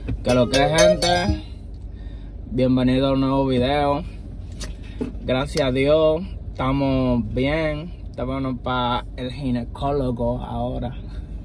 Que lo que es, gente, bienvenido a un nuevo video. Gracias a Dios, estamos bien. Estamos para el ginecólogo ahora.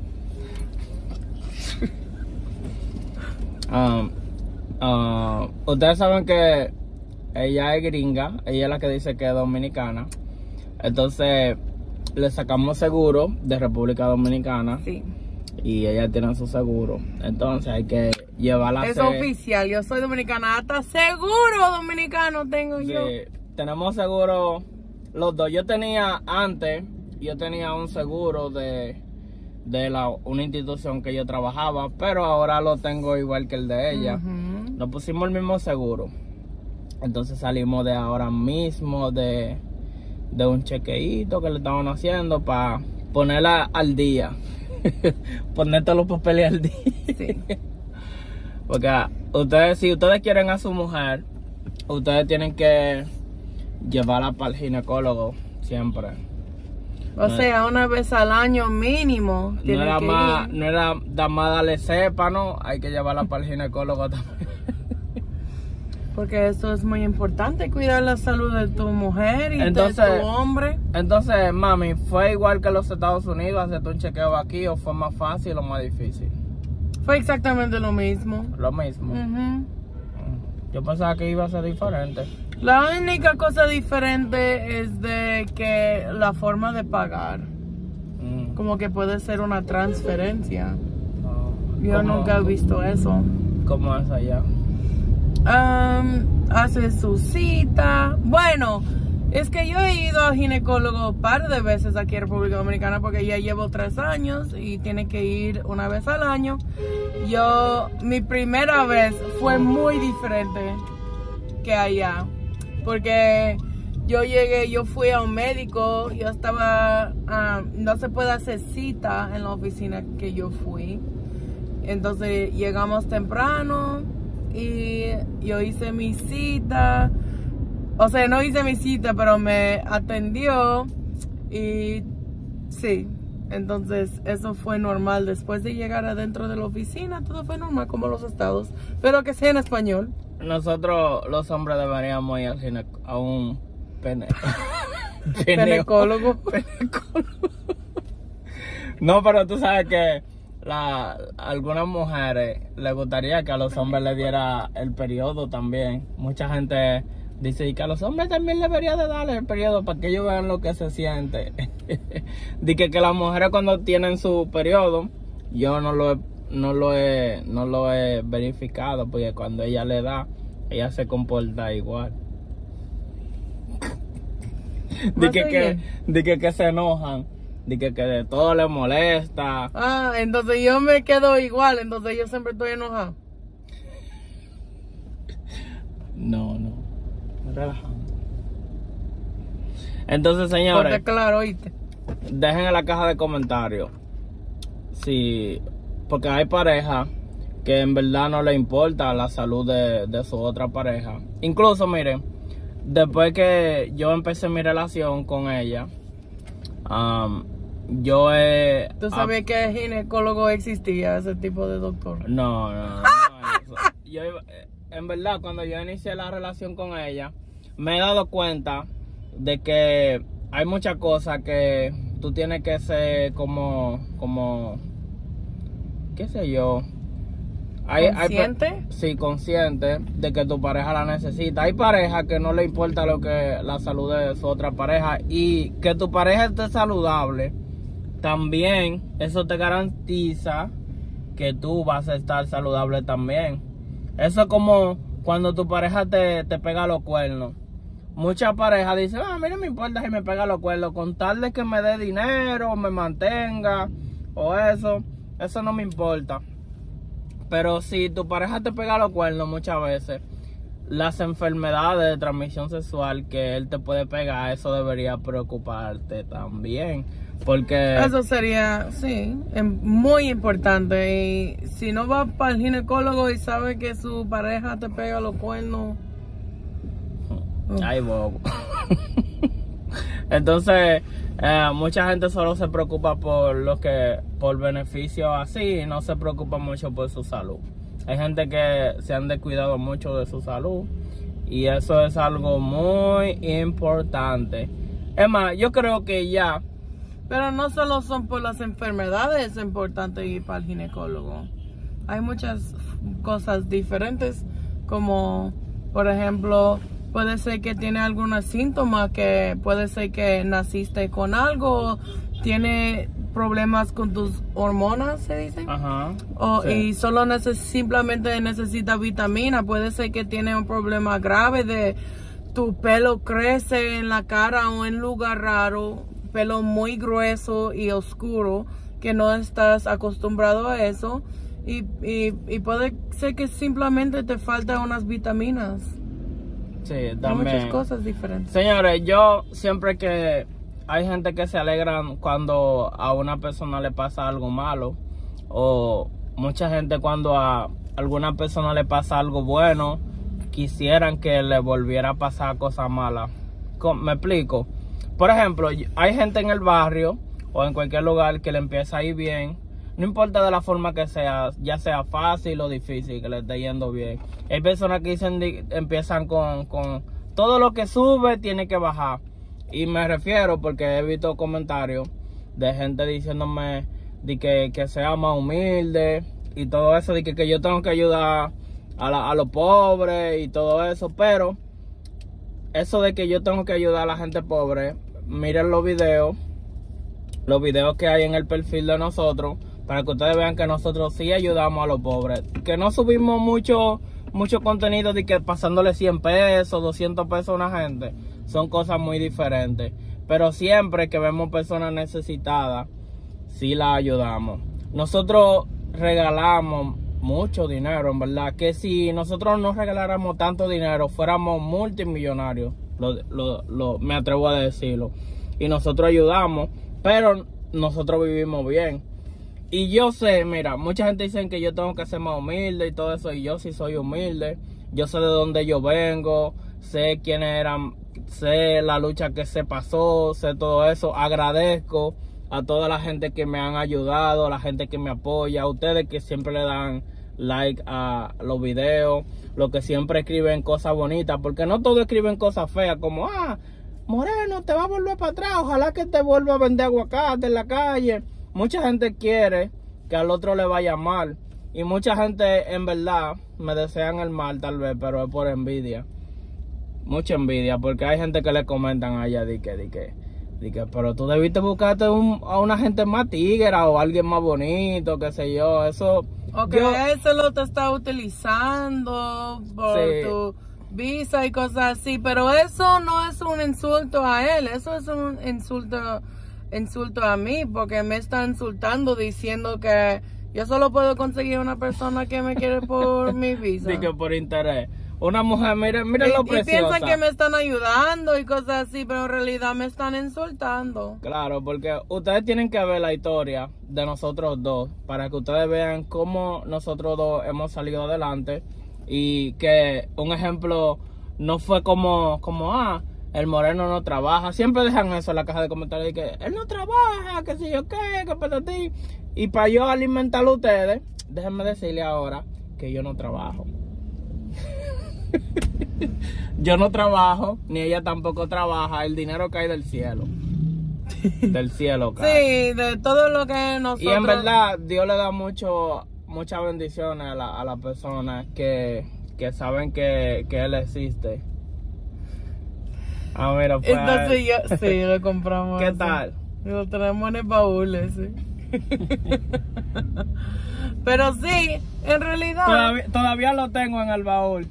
Ustedes saben que ella es gringa, ella es la que dice que es dominicana. Entonces le sacamos seguro de República Dominicana. Sí. Y ella tiene su seguro. Entonces hay que llevarla a Es oficial, yo soy dominicana, hasta seguro dominicano tengo yo. Tenemos seguro los dos. Yo tenía un seguro de una institución que yo trabajaba, pero ahora lo tengo igual que el de ella. Nos pusimos el mismo seguro. Entonces salimos de ahora mismo de un chequeíto que le estaban haciendo para ponerla al día. Poner todos los papeles al día. Sí. Porque si ustedes quieren a su mujer, ustedes tienen que llevarla para el ginecólogo siempre. O sea, una vez al año mínimo. No era más darle cepa, ¿no? Hay que llevarla para el ginecólogo también. Porque eso es muy importante, cuidar la salud de tu mujer y de tu hombre. Entonces, mami, ¿fue igual que en los Estados Unidos, hacerte un chequeo aquí, o fue más fácil o más difícil? Fue exactamente lo mismo. Lo mismo. Yo pensaba que iba a ser diferente. La única cosa diferente es de que la forma de pagar. Como que puede ser una transferencia. Yo nunca he visto eso. ¿Cómo es allá? Hace su cita. Bueno, es que yo he ido al ginecólogo un par de veces aquí en República Dominicana porque ya llevo 3 años y tiene que ir una vez al año. Mi primera vez fue muy diferente que allá, porque yo fui a un médico, yo estaba, no se puede hacer cita en la oficina que yo fui, entonces llegamos temprano y yo hice mi cita, o sea, no hice mi cita, pero me atendió y sí, entonces eso fue normal. Después de llegar adentro de la oficina, todo fue normal como los estados, pero que sea en español. Nosotros los hombres deberíamos ir a un Ginecólogo. No, pero tú sabes que algunas mujeres les gustaría que a los hombres les diera el periodo también. Mucha gente dice que a los hombres también debería de darle el periodo para que ellos vean lo que se siente. Dice que las mujeres cuando tienen su periodo, yo no lo he verificado, porque cuando ella le da, ella se comporta igual. Dice que se enojan. Dice que de todo les molesta. Entonces yo me quedo igual, entonces yo siempre estoy enojado. No. Relajando. Entonces, señores, Ponte claro, oíste. Dejen en la caja de comentarios porque hay parejas que en verdad no le importa la salud de su otra pareja. Incluso, miren, después que yo empecé mi relación con ella, ¿tú sabías que el ginecólogo existía, ese tipo de doctor? No. Yo, en verdad, cuando yo inicié la relación con ella, me he dado cuenta de que hay muchas cosas que tú tienes que ser como qué sé yo. ¿Consciente? Sí, consciente de que tu pareja la necesita. Hay parejas que no le importa la salud de su otra pareja, y que tu pareja esté saludable, también eso te garantiza que tú vas a estar saludable también. Eso es como cuando tu pareja te pega los cuernos. Muchas parejas dicen, a mí no me importa si me pega los cuernos, con tal de que me dé dinero, me mantenga, o eso no me importa. Pero si tu pareja te pega los cuernos, muchas veces las enfermedades de transmisión sexual que él te puede pegar, eso debería preocuparte también. Porque eso sería, sí, muy importante. Y si no vas para el ginecólogo y sabe que su pareja te pega los cuernos, ay, bobo. Entonces, mucha gente solo se preocupa por beneficios así, y no se preocupa mucho por su salud. Hay gente que se han descuidado mucho de su salud y eso es algo muy importante. Es más, yo creo que ya... Pero no solo son por las enfermedades, es importante ir para el ginecólogo. Hay muchas cosas diferentes, como por ejemplo, puede ser que tiene algunos síntomas, que puede ser que naciste con algo, tiene problemas con tus hormonas, se dice. Ajá. O, Sí. Y solo simplemente necesita vitamina. Puede ser que tiene un problema grave de tu pelo crece en la cara o en lugar raro, pelo muy grueso y oscuro, que no estás acostumbrado a eso. Y puede ser que simplemente te faltan unas vitaminas. Sí, Hay también. muchas cosas diferentes. Señores, yo siempre que hay gente que se alegran cuando a una persona le pasa algo malo, o mucha gente cuando a alguna persona le pasa algo bueno, quisieran que le volviera a pasar cosas malas. ¿Me explico? Por ejemplo, hay gente en el barrio o en cualquier lugar que le empieza a ir bien, no importa de la forma que sea, ya sea fácil o difícil, que le esté yendo bien. Hay personas que empiezan con todo lo que sube tiene que bajar. Y me refiero porque he visto comentarios de gente diciéndome de que sea más humilde y todo eso, de que yo tengo que ayudar a los pobres y todo eso. Pero eso de que yo tengo que ayudar a la gente pobre, miren los videos que hay en el perfil de nosotros, para que ustedes vean que nosotros sí ayudamos a los pobres. Que no subimos mucho contenido de que pasándole 100 pesos, 200 pesos a una gente. Son cosas muy diferentes. Pero siempre que vemos personas necesitadas, sí las ayudamos. Nosotros regalamos mucho dinero, en verdad. Que si nosotros no regaláramos tanto dinero, fuéramos multimillonarios. Me atrevo a decirlo. Y nosotros ayudamos, pero nosotros vivimos bien. Y yo sé, mira, mucha gente dice que yo tengo que ser más humilde y todo eso, y yo sí soy humilde. Yo sé de dónde yo vengo, sé quiénes eran, sé la lucha que se pasó, sé todo eso. Agradezco a toda la gente que me han ayudado, a la gente que me apoya, a ustedes que siempre le dan like a los videos, los que siempre escriben cosas bonitas, porque no todos escriben cosas feas, como, Moreno, te va a volver para atrás, ojalá que te vuelva a vender aguacate en la calle. Mucha gente quiere que al otro le vaya mal. Y mucha gente en verdad me desean el mal tal vez, pero es por envidia. Mucha envidia, porque hay gente que le comentan allá de que pero tú debiste buscarte a una gente más tigra o alguien más bonito, qué sé yo. Eso... O que ese lo te está utilizando por tu visa y cosas así, pero eso no es un insulto a él, eso es un insulto a mí, porque me está insultando diciendo que yo solo puedo conseguir una persona que me quiere por mi visa. Sí, que por interés. Una mujer, miren lo preciosa. Y piensan que me están ayudando y cosas así, pero en realidad me están insultando. Claro, porque ustedes tienen que ver la historia de nosotros dos, para que ustedes vean cómo nosotros dos hemos salido adelante. Y que un ejemplo no fue como el moreno no trabaja. Siempre dejan eso en la caja de comentarios, de que él no trabaja, que sé yo qué, que para ti. Y para yo alimentar a ustedes, déjenme decirle ahora que yo no trabajo. Yo no trabajo, ni ella tampoco trabaja. El dinero cae del cielo. Del cielo cae. Sí, de todo lo que nosotros... Y en verdad, Dios le da muchas bendiciones a las personas que saben que Él existe. Mira, pues. Entonces sí, lo compramos. ¿Qué eso. tal? Lo tenemos en el baúl ese. Pero sí, en realidad... Todavía lo tengo en el baúl.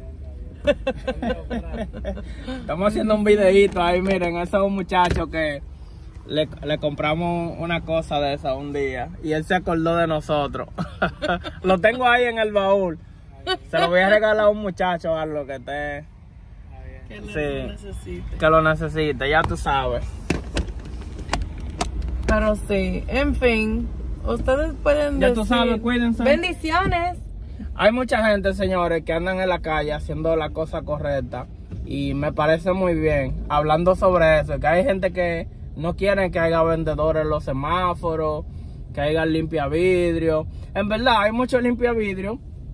Estamos haciendo un videíto ahí, miren, ese es un muchacho que le compramos una cosa de esa un día y él se acordó de nosotros. Lo tengo ahí en el baúl. Se lo voy a regalar a un muchacho, algo que esté... lo necesite. Que lo necesite, ya tú sabes. Pero sí, en fin, ustedes pueden Ya decir... tú sabes, cuídense. Bendiciones. Hay mucha gente, señores, que andan en la calle haciendo la cosa correcta y me parece muy bien. Hablando sobre eso, que hay gente que no quiere que haya vendedores en los semáforos, que haya limpia vidrio. En verdad, hay mucho limpia vidrio,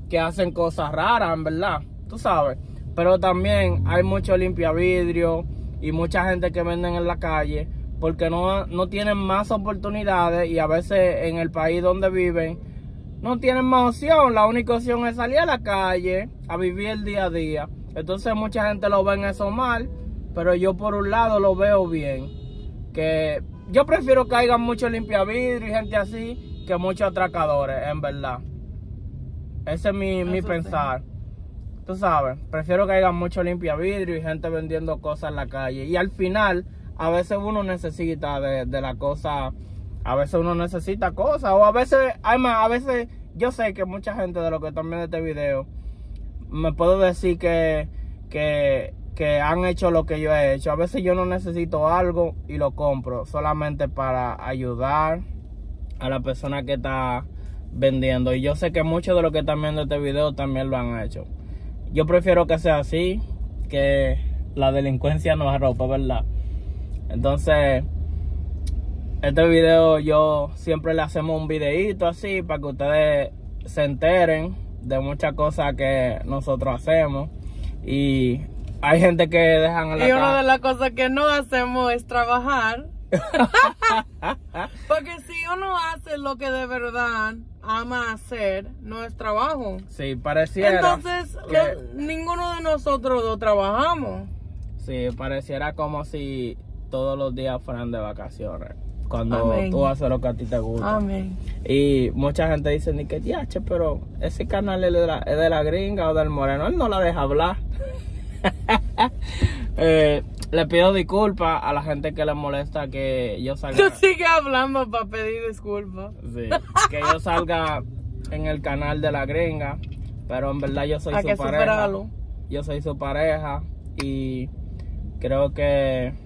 que hacen cosas raras, en verdad, tú sabes. Pero también hay mucho limpiavidrio y mucha gente que venden en la calle porque no tienen más oportunidades, y a veces en el país donde viven no tienen más opción. La única opción es salir a la calle a vivir el día a día. Entonces mucha gente lo ve en eso mal, pero yo por un lado lo veo bien. Que yo prefiero que haya mucho limpiavidrio y gente así que muchos atracadores, en verdad. Ese es mi pensar. Sí. Tú sabes, prefiero que haya mucho limpiavidrio y gente vendiendo cosas en la calle. Y al final, a veces uno necesita de la cosa, a veces uno necesita cosas, o a veces, además, a veces yo sé que mucha gente de los que están viendo este video, me puedo decir que han hecho lo que yo he hecho. A veces yo no necesito algo y lo compro solamente para ayudar a la persona que está vendiendo. Y yo sé que muchos de los que están viendo este video también lo han hecho. Yo prefiero que sea así, que la delincuencia no arropa, ¿verdad? Entonces, este video yo siempre le hacemos un videito así para que ustedes se enteren de muchas cosas que nosotros hacemos. Y hay gente que dejan en la casa. Y una de las cosas que no hacemos es trabajar. Porque si uno hace lo que de verdad ama hacer, no es trabajo. Sí, pareciera. Entonces, ninguno de nosotros dos trabajamos. Sí, pareciera como si todos los días fueran de vacaciones. Cuando Amén. Tú haces lo que a ti te gusta. Amén. Y mucha gente dice, ni que diache, pero ese canal es de la gringa o del moreno. Él no la deja hablar. Le pido disculpas a la gente que le molesta que yo salga. Tú sigues hablando para pedir disculpas. Sí, que yo salga en el canal de la gringa, pero en verdad yo soy su pareja. Superarlo. Yo soy su pareja y creo que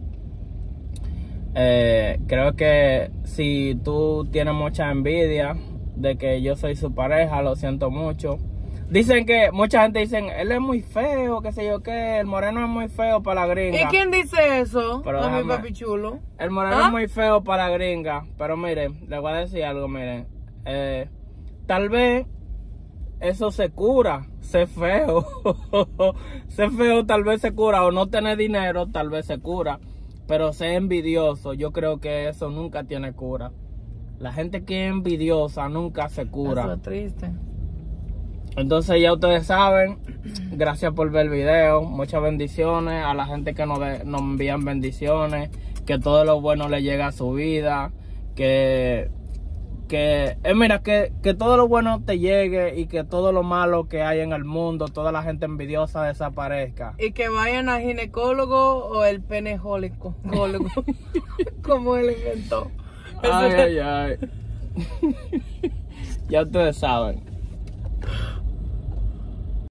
si tú tienes mucha envidia de que yo soy su pareja, lo siento mucho. Dicen que, mucha gente dicen, él es muy feo, qué sé yo qué, el moreno es muy feo para la gringa. ¿Y quién dice eso? Pero a mi papi chulo. El moreno es muy feo para la gringa, pero miren, les voy a decir algo, miren. Tal vez eso se cura, ser feo. Ser feo tal vez se cura, o no tener dinero tal vez se cura. Pero ser envidioso, yo creo que eso nunca tiene cura. La gente que es envidiosa nunca se cura. Eso es triste. Entonces ya ustedes saben, gracias por ver el video, muchas bendiciones a la gente que nos envían bendiciones, que todo lo bueno le llega a su vida, mira, que todo lo bueno te llegue y que todo lo malo que hay en el mundo, toda la gente envidiosa desaparezca. Y que vayan al ginecólogo o el penejólico, como él inventó. Ay. Ya ustedes saben.